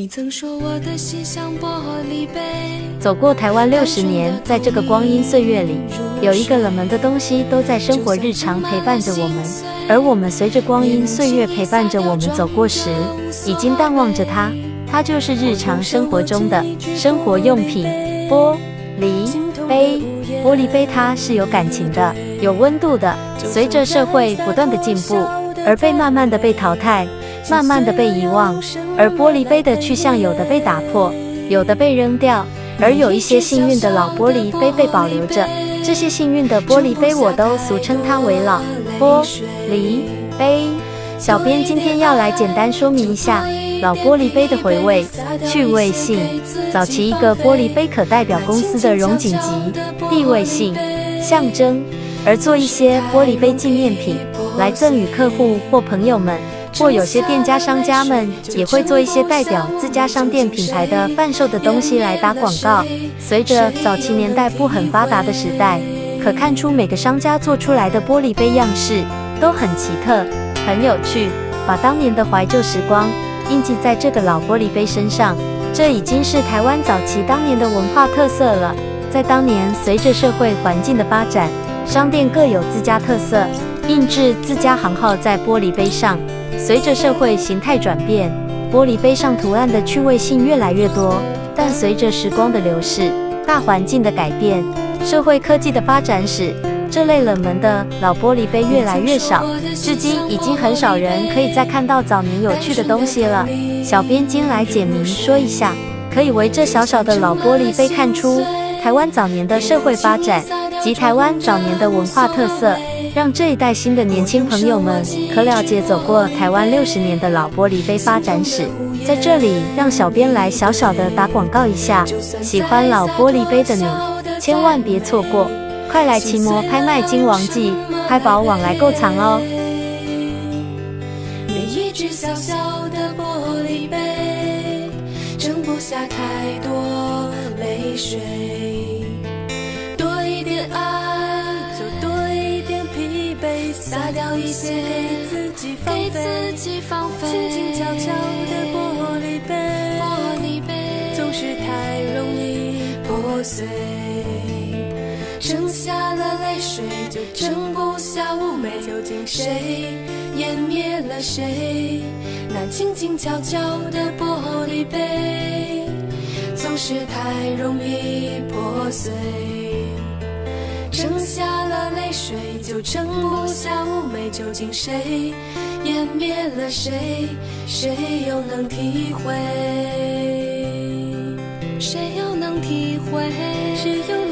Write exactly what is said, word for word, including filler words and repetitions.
你曾说我的心像玻璃杯。 走过台湾六十年，在这个光阴岁月里，有一个冷门的东西都在生活日常陪伴着我们，而我们随着光阴岁月陪伴着我们走过时，已经淡忘着它。它就是日常生活中的生活用品——玻璃杯。玻璃杯它是有感情的，有温度的。随着社会不断的进步，而被慢慢的被淘汰，慢慢的被遗忘。而玻璃杯的去向，有的被打破，有的被扔掉，而有一些幸运的老玻璃杯被保留着。这些幸运的玻璃杯，我都俗称它为老玻璃杯。小编今天要来简单说明一下老玻璃杯的回味、趣味性。早期一个玻璃杯可代表公司的荣景及地位性象征，而做一些玻璃杯纪念品来赠予客户或朋友们，或有些店家商家们也会做一些代表自家商店品牌的贩售的东西来打广告。随着早期年代不很发达的时代，可看出每个商家做出来的玻璃杯样式都很奇特、很有趣，把当年的怀旧时光印记在这个老玻璃杯身上。这已经是台湾早期当年的文化特色了。在当年，随着社会环境的发展，商店各有自家特色，印制自家行号在玻璃杯上。随着社会形态转变，玻璃杯上图案的趣味性越来越多，但随着时光的流逝，大环境的改变，社会科技的发展使这类冷门的老玻璃杯越来越少，至今已经很少人可以再看到早年有趣的东西了。小编今来简明说一下，可以为这小小的老玻璃杯看出台湾早年的社会发展及台湾早年的文化特色，让这一代新的年轻朋友们可了解走过台湾六十年的老玻璃杯发展史。在这里，让小编来小小的打广告一下，喜欢老玻璃杯的你，千万别错过，快来奇摩拍卖金王季拍宝网来购藏哦！ 每一只小小的玻璃杯，盛不下太多泪水。多一点爱，就多一点疲惫，撒掉一些给自己放飞。轻轻悄悄的玻璃杯，玻璃杯总是太容易破碎。剩下了泪水，就盛不下妩媚。究竟谁湮灭了谁？那静静悄悄的玻璃杯，总是太容易破碎。剩下了泪水，就盛不下妩媚。究竟谁湮灭了谁？谁又能体会？谁又能体会？谁又